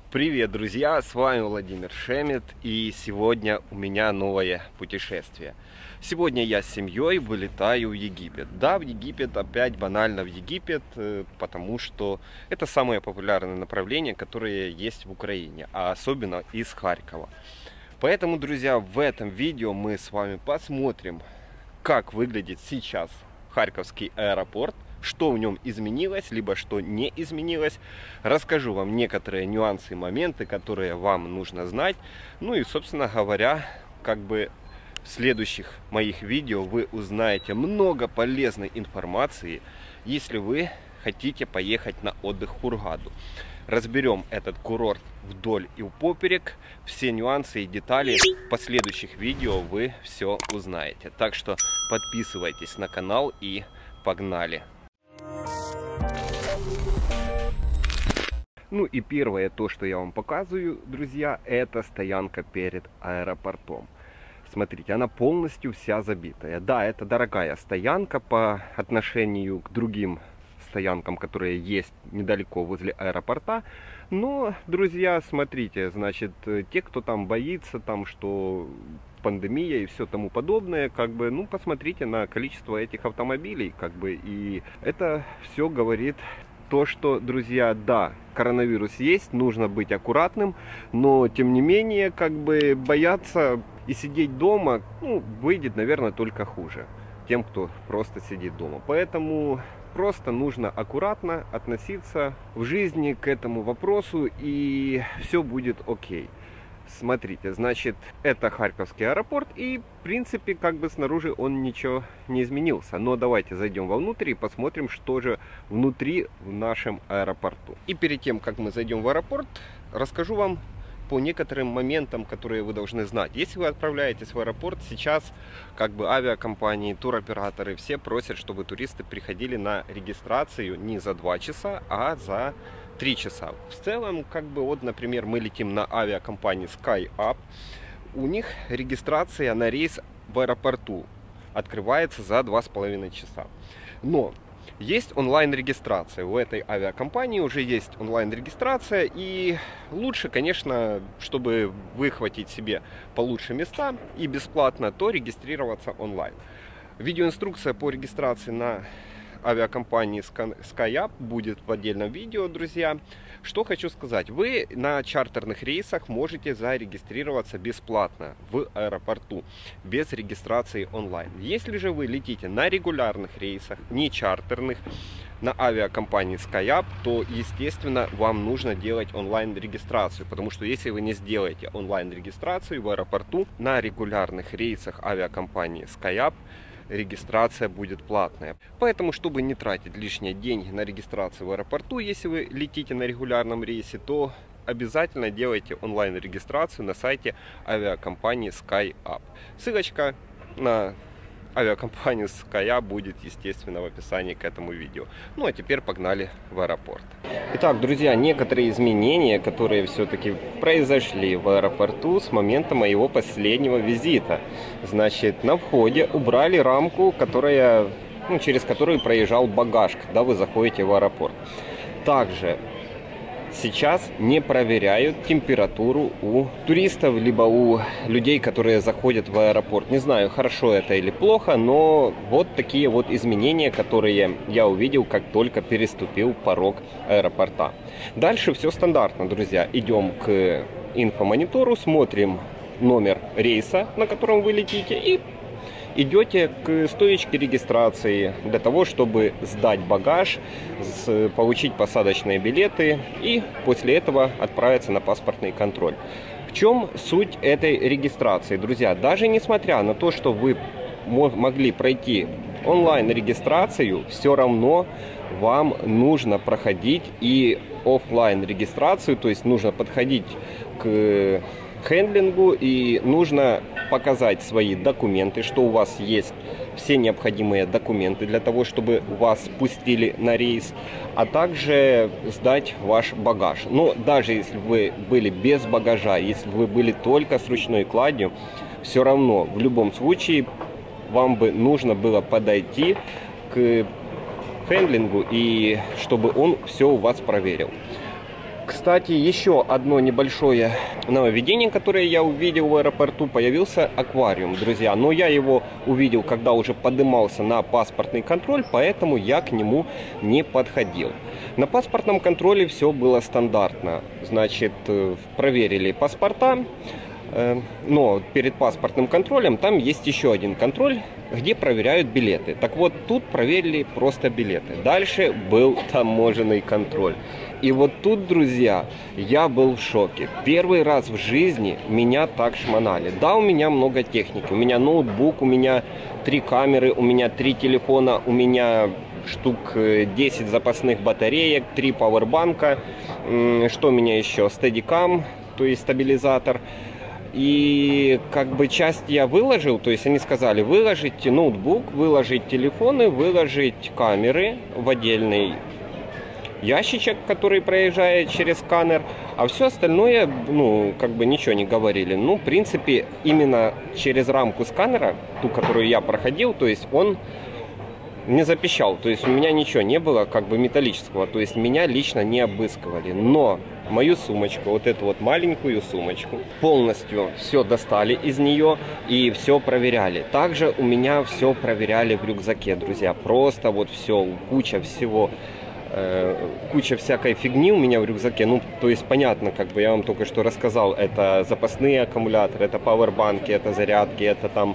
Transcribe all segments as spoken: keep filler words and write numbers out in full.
Привет, друзья! С вами Владимир Шемет, и сегодня у меня новое путешествие. Сегодня я с семьей вылетаю в Египет. Да, в Египет, опять банально в Египет, потому что это самое популярное направление, которое есть в Украине, а особенно из Харькова. Поэтому, друзья, в этом видео мы с вами посмотрим, как выглядит сейчас Харьковский аэропорт, что в нем изменилось, либо что не изменилось. Расскажу вам некоторые нюансы и моменты, которые вам нужно знать. Ну и, собственно говоря, как бы в следующих моих видео вы узнаете много полезной информации, если вы хотите поехать на отдых в Хургаду. Разберем этот курорт вдоль и впоперек. Все нюансы и детали в последующих видео вы все узнаете. Так что подписывайтесь на канал и погнали! Ну и первое, то, что я вам показываю, друзья, это стоянка перед аэропортом. Смотрите, она полностью вся забитая. Да, это дорогая стоянка по отношению к другим стоянкам, которые есть недалеко возле аэропорта. Но, друзья, смотрите, значит, те, кто там боится, там, что пандемия и все тому подобное, как бы, ну, посмотрите на количество этих автомобилей, как бы, и это все говорит то, что, друзья, да, коронавирус есть, нужно быть аккуратным, но, тем не менее, как бы, бояться и сидеть дома, ну, выйдет, наверное, только хуже тем, кто просто сидит дома. Поэтому просто нужно аккуратно относиться в жизни к этому вопросу, и все будет окей. Смотрите, значит, это Харьковский аэропорт, и, в принципе, как бы снаружи он ничего не изменился. Но давайте зайдем вовнутрь и посмотрим, что же внутри в нашем аэропорту. И перед тем, как мы зайдем в аэропорт, расскажу вам по некоторым моментам, которые вы должны знать. Если вы отправляетесь в аэропорт, сейчас как бы авиакомпании, туроператоры все просят, чтобы туристы приходили на регистрацию не за два часа, а за три часа. В целом, как бы вот, например, мы летим на авиакомпании SkyUp. У них регистрация на рейс в аэропорту открывается за два с половиной часа. Но есть онлайн-регистрация. У этой авиакомпании уже есть онлайн-регистрация. И лучше, конечно, чтобы выхватить себе получше места и бесплатно, то регистрироваться онлайн. Видеоинструкция по регистрации на авиакомпании SkyUp будет в отдельном видео, друзья. Что хочу сказать. Вы на чартерных рейсах можете зарегистрироваться бесплатно в аэропорту, без регистрации онлайн. Если же вы летите на регулярных рейсах, не чартерных, на авиакомпании SkyUp, то, естественно, вам нужно делать онлайн-регистрацию. Потому что если вы не сделаете онлайн-регистрацию в аэропорту, на регулярных рейсах авиакомпании SkyUp регистрация будет платная. Поэтому, чтобы не тратить лишние деньги на регистрацию в аэропорту, если вы летите на регулярном рейсе, то обязательно делайте онлайн-регистрацию на сайте авиакомпании SkyUp. Ссылочка на авиакомпанию SkyUp будет, естественно, в описании к этому видео. Ну а теперь погнали в аэропорт. Итак, друзья, некоторые изменения, которые все-таки произошли в аэропорту с момента моего последнего визита. Значит, на входе убрали рамку, которая, ну, через которую проезжал багаж, когда вы заходите в аэропорт. Также сейчас не проверяют температуру у туристов, либо у людей, которые заходят в аэропорт. Не знаю, хорошо это или плохо, но вот такие вот изменения, которые я увидел, как только переступил порог аэропорта. Дальше все стандартно, друзья. Идем к инфомонитору, смотрим номер рейса, на котором вы летите, и идете к стоечке регистрации для того, чтобы сдать багаж, получить посадочные билеты и после этого отправиться на паспортный контроль. В чем суть этой регистрации, друзья? Даже несмотря на то, что вы могли пройти онлайн-регистрацию, все равно вам нужно проходить и офлайн регистрацию, то есть нужно подходить к хендлингу и нужно показать свои документы, что у вас есть все необходимые документы для того, чтобы вас пустили на рейс, а также сдать ваш багаж. Но даже если вы были без багажа, если вы были только с ручной кладью, все равно в любом случае вам бы нужно было подойти к хендлингу и чтобы он все у вас проверил. Кстати, еще одно небольшое нововведение, которое я увидел в аэропорту, появился аквариум, друзья. Но я его увидел, когда уже поднимался на паспортный контроль, поэтому я к нему не подходил. На паспортном контроле все было стандартно. Значит, проверили паспорта, но перед паспортным контролем там есть еще один контроль, где проверяют билеты. Так вот, тут проверили просто билеты. Дальше был таможенный контроль. И вот тут, друзья, я был в шоке. Первый раз в жизни меня так шмонали. Да, у меня много техники. У меня ноутбук, у меня три камеры, у меня три телефона, у меня штук десять запасных батареек, три пауэрбанка. Что у меня еще? Steadicam, то есть стабилизатор. И как бы часть я выложил, то есть они сказали выложить ноутбук, выложить телефоны, выложить камеры в отдельный ящичек, который проезжает через сканер, а все остальное, ну, как бы ничего не говорили. Ну, в принципе, именно через рамку сканера, ту, которую я проходил, то есть он не запищал, то есть у меня ничего не было как бы металлического, то есть меня лично не обыскивали. Но мою сумочку, вот эту вот маленькую сумочку, полностью все достали из нее и все проверяли. Также у меня все проверяли в рюкзаке, друзья, просто вот все, куча всего. Куча всякой фигни у меня в рюкзаке. Ну, то есть понятно, как бы я вам только что рассказал, это запасные аккумуляторы, это пауэрбанки, это зарядки, это там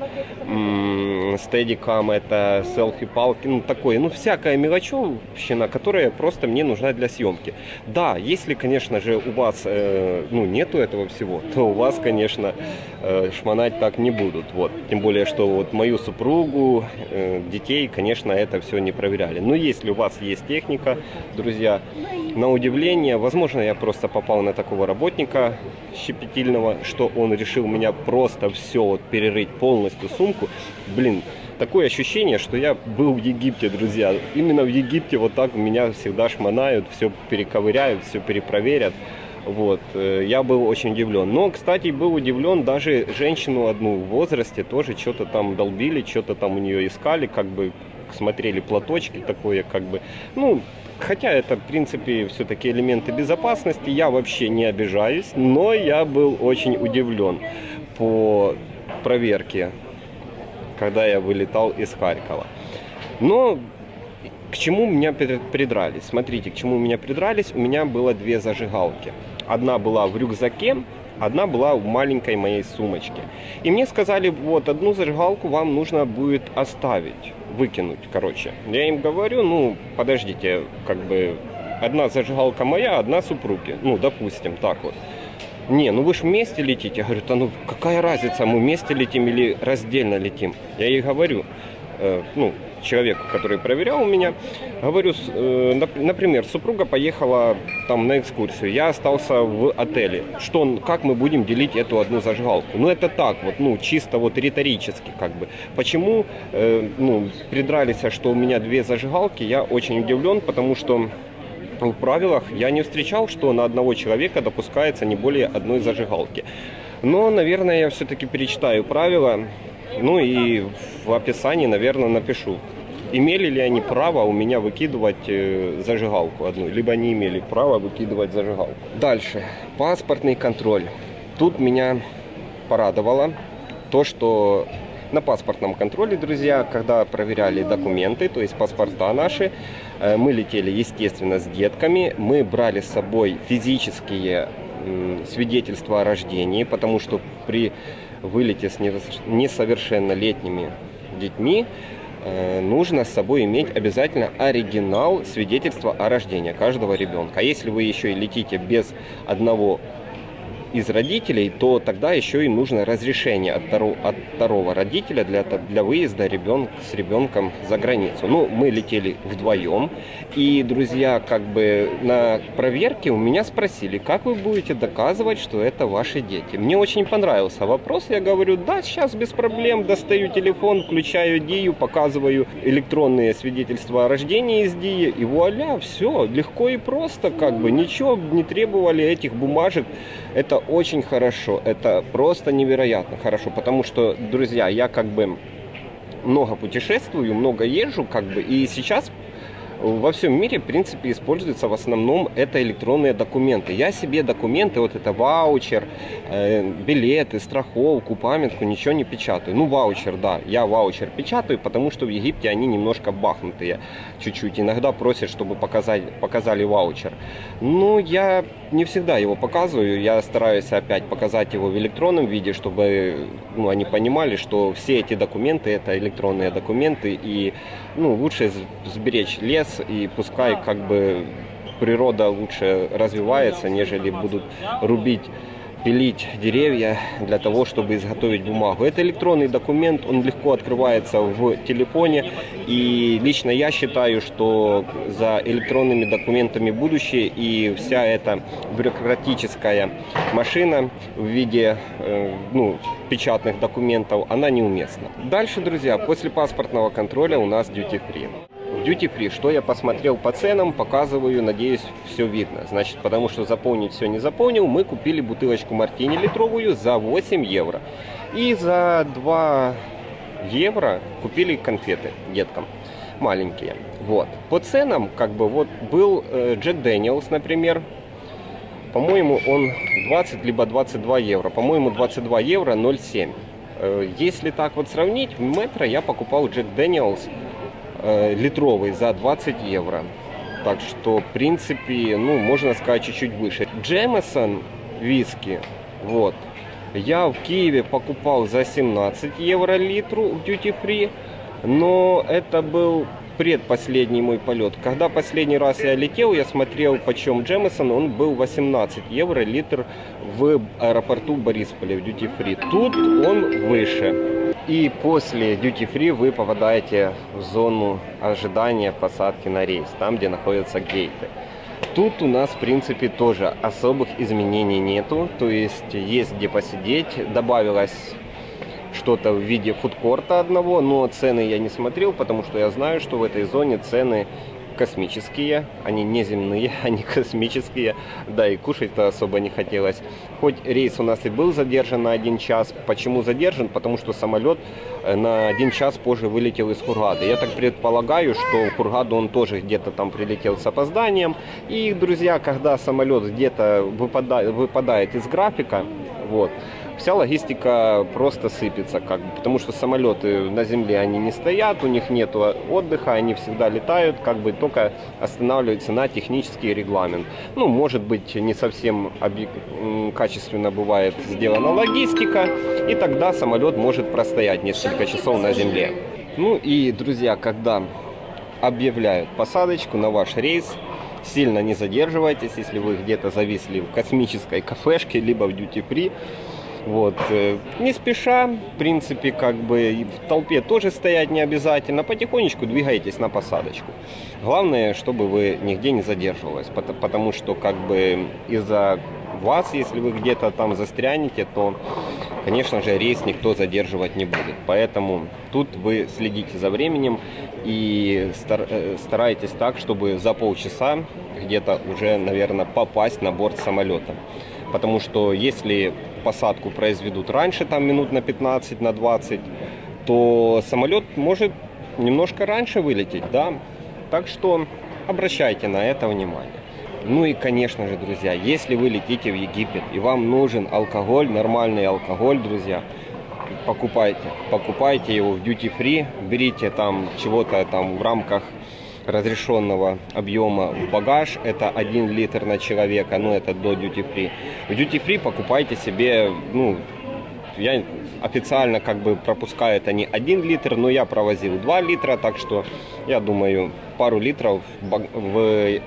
стедикам, это селфи-палки, ну такое, ну всякая мелочевщина, которая просто мне нужна для съемки. Да, если, конечно же, у вас э, ну нету этого всего, то у вас, конечно, э, шмонать так не будут. Вот, тем более, что вот мою супругу, э, детей, конечно, это все не проверяли. Но если у вас есть техника, друзья, на удивление, возможно, я просто попал на такого работника щепетильного, что он решил меня просто все вот перерыть полностью сумку. Блин, такое ощущение, что я был в Египте, друзья. Именно в Египте вот так меня всегда шмонают, все перековыряют, все перепроверят. Вот, я был очень удивлен. Но, кстати, был удивлен даже женщину одну в возрасте, тоже что-то там долбили, что-то там у нее искали, как бы смотрели платочки, такое как бы, ну, хотя это, в принципе, все-таки элементы безопасности, я вообще не обижаюсь, но я был очень удивлен по проверке, когда я вылетал из Харькова. Но к чему меня придрались? Смотрите, к чему меня придрались. У меня было две зажигалки. Одна была в рюкзаке, одна была в маленькой моей сумочке. И мне сказали, вот, одну зажигалку вам нужно будет оставить, выкинуть, короче. Я им говорю, ну, подождите, как бы, одна зажигалка моя, одна супруги. Ну, допустим, так вот. Не, ну вы же вместе летите. Я говорю, да ну какая разница, мы вместе летим или раздельно летим. Я ей говорю, э, ну, человеку, который проверял меня, говорю, э, например, супруга поехала там на экскурсию, я остался в отеле. Что, как мы будем делить эту одну зажигалку? Ну это так вот, ну чисто вот риторически как бы. Почему, э, ну, придрались, что у меня две зажигалки, я очень удивлен, потому что в правилах я не встречал, что на одного человека допускается не более одной зажигалки. Но, наверное, я все-таки перечитаю правила, ну и в описании, наверное, напишу, имели ли они право у меня выкидывать зажигалку одну, либо не имели права выкидывать зажигалку. Дальше, паспортный контроль. Тут меня порадовало то, что на паспортном контроле, друзья, когда проверяли документы, то есть паспорта наши, мы летели, естественно, с детками. Мы брали с собой физические свидетельства о рождении, потому что при вылете с несовершеннолетними детьми нужно с собой иметь обязательно оригинал свидетельства о рождении каждого ребенка. А если вы еще и летите без одного из родителей, то тогда еще и нужно разрешение от второго, от второго родителя для, для выезда ребенка с ребенком за границу. Ну, мы летели вдвоем, и, друзья, как бы на проверке у меня спросили, как вы будете доказывать, что это ваши дети. Мне очень понравился вопрос, я говорю, да, сейчас без проблем, достаю телефон, включаю Дию, показываю электронные свидетельства о рождении из Дии, и вуаля, все, легко и просто, как бы, ничего не требовали этих бумажек. Это очень хорошо, это просто невероятно хорошо, потому что, друзья, я как бы много путешествую, много езжу, как бы, и сейчас во всем мире, в принципе, используются в основном это электронные документы. Я себе документы, вот это ваучер, э, билеты, страховку, памятку, ничего не печатаю. Ну, ваучер, да, я ваучер печатаю, потому что в Египте они немножко бахнутые чуть-чуть. Иногда просят, чтобы показать, показали ваучер. Но я не всегда его показываю, я стараюсь опять показать его в электронном виде, чтобы, ну, они понимали, что все эти документы это электронные документы, и, ну, лучше сберечь лес, и пускай как бы природа лучше развивается, нежели будут рубить, пилить деревья для того, чтобы изготовить бумагу. Это электронный документ, он легко открывается в телефоне, и лично я считаю, что за электронными документами будущее, и вся эта бюрократическая машина в виде э, ну, печатных документов, она неуместна. Дальше, друзья, после паспортного контроля у нас duty free. Duty free, что я посмотрел по ценам, показываю, надеюсь, все видно. Значит, потому что заполнить все не заполнил, мы купили бутылочку мартини литровую за восемь евро. И за два евро купили конфеты деткам, маленькие. Вот. По ценам, как бы, вот был э, Джек Дэниелс, например, по-моему, он двадцать либо двадцать два евро. По-моему, двадцать два евро ноль семь. Э, если так вот сравнить, в Метро я покупал Джек Дэниелс литровый за двадцать евро. Так что, в принципе, ну, можно сказать, чуть-чуть выше. Джемесон виски, вот, я в Киеве покупал за семнадцать евро литру в duty free, но это был предпоследний мой полет. Когда последний раз я летел, я смотрел, почем Джемесон, он был восемнадцать евро литр в аэропорту Борисполя в duty free. Тут он выше. И после duty free вы попадаете в зону ожидания посадки на рейс, там, где находятся гейты. Тут у нас, в принципе, тоже особых изменений нету, то есть есть где посидеть, добавилось что-то в виде фудкорта одного, но цены я не смотрел, потому что я знаю, что в этой зоне цены космические, они не земные, они космические, да, и кушать-то особо не хотелось. Хоть рейс у нас и был задержан на один час, почему задержан? Потому что самолет на один час позже вылетел из Хургады. Я так предполагаю, что в Хургаду он тоже где-то там прилетел с опозданием. И, друзья, когда самолет где-то выпадает, выпадает из графика, вот, вся логистика просто сыпется, как бы, потому что самолеты на земле они не стоят, у них нет отдыха, они всегда летают, как бы только останавливаются на технический регламент. Ну, может быть, не совсем качественно бывает сделана логистика, и тогда самолет может простоять несколько часов на земле. Ну и, друзья, когда объявляют посадочку на ваш рейс, сильно не задерживайтесь, если вы где-то зависли в космической кафешке, либо в duty free. Вот, не спеша, в принципе, как бы в толпе тоже стоять не обязательно, потихонечку двигайтесь на посадочку. Главное, чтобы вы нигде не задерживались, потому что как бы из-за вас, если вы где-то там застрянете, то, конечно же, рейс никто задерживать не будет. Поэтому тут вы следите за временем и старайтесь так, чтобы за полчаса где-то уже, наверное, попасть на борт самолета. Потому что если посадку произведут раньше, там минут на пятнадцать, на двадцать, то самолет может немножко раньше вылететь, да. Так что обращайте на это внимание. Ну и, конечно же, друзья, если вы летите в Египет и вам нужен алкоголь, нормальный алкоголь, друзья, покупайте. Покупайте его в duty free, берите там чего-то там в рамках разрешенного объема в багаж, это один литр на человека, но это до duty free. В duty free покупайте себе, ну, я официально как бы пропускаю это не один литр, но я провозил два литра, так что я думаю, пару литров в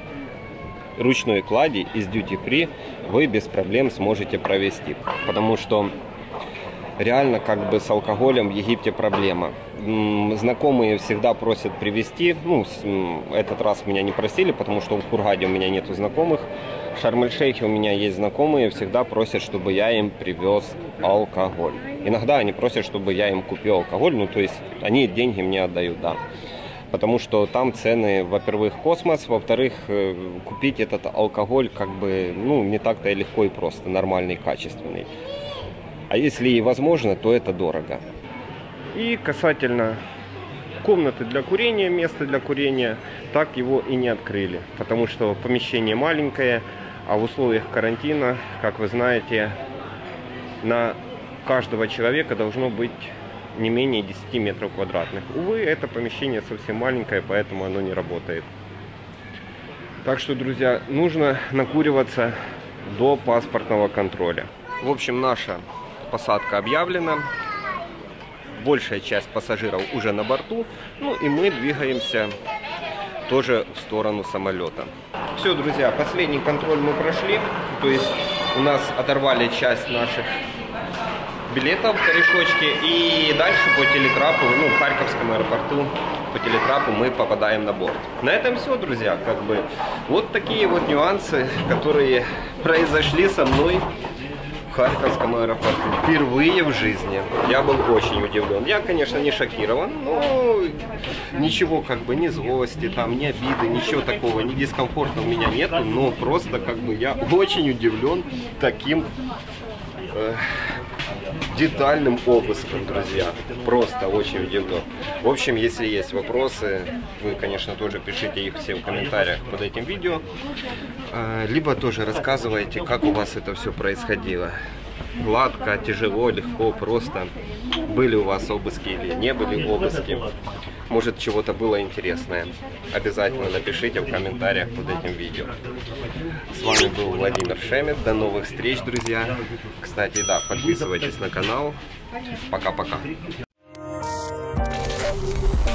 ручной клади из duty free вы без проблем сможете провести, потому что реально как бы с алкоголем в Египте проблема. Знакомые всегда просят привезти. Ну, этот раз меня не просили, потому что в Хургаде у меня нету знакомых. В Шарм-эль-Шейхе у меня есть знакомые, всегда просят, чтобы я им привез алкоголь. Иногда они просят, чтобы я им купил алкоголь, ну то есть они деньги мне отдают, да. Потому что там цены, во-первых, космос, во-вторых, купить этот алкоголь как бы, ну, не так-то и легко и просто, нормальный, качественный. А если и возможно, то это дорого. И касательно комнаты для курения, место для курения, так его и не открыли. Потому что помещение маленькое, а в условиях карантина, как вы знаете, на каждого человека должно быть не менее десяти метров квадратных. Увы, это помещение совсем маленькое, поэтому оно не работает. Так что, друзья, нужно накуриваться до паспортного контроля. В общем, наша посадка объявлена. Большая часть пассажиров уже на борту. Ну и мы двигаемся тоже в сторону самолета. Все, друзья, последний контроль мы прошли. То есть у нас оторвали часть наших билетов, корешочки. И дальше по телеграфу, ну, в Харьковском аэропорту, по телеграфу мы попадаем на борт. На этом все, друзья. Как бы вот такие вот нюансы, которые произошли со мной в Харьковском аэропорту. Впервые в жизни. Я был очень удивлен. Я, конечно, не шокирован, но ничего, как бы, ни злости, там, ни обиды, ничего такого, ни дискомфорта у меня нету. Но просто, как бы, я очень удивлен таким э, детальным обыском, друзья. Просто очень удивлен. В общем, если есть вопросы, вы, конечно, тоже пишите их все в комментариях под этим видео. Либо тоже рассказывайте, как у вас это все происходило. Гладко, тяжело, легко, просто. Были у вас обыски или не были обыски. Может, чего-то было интересное. Обязательно напишите в комментариях под этим видео. С вами был Владимир Шемет. До новых встреч, друзья. Кстати, да, подписывайтесь на канал. Пока-пока.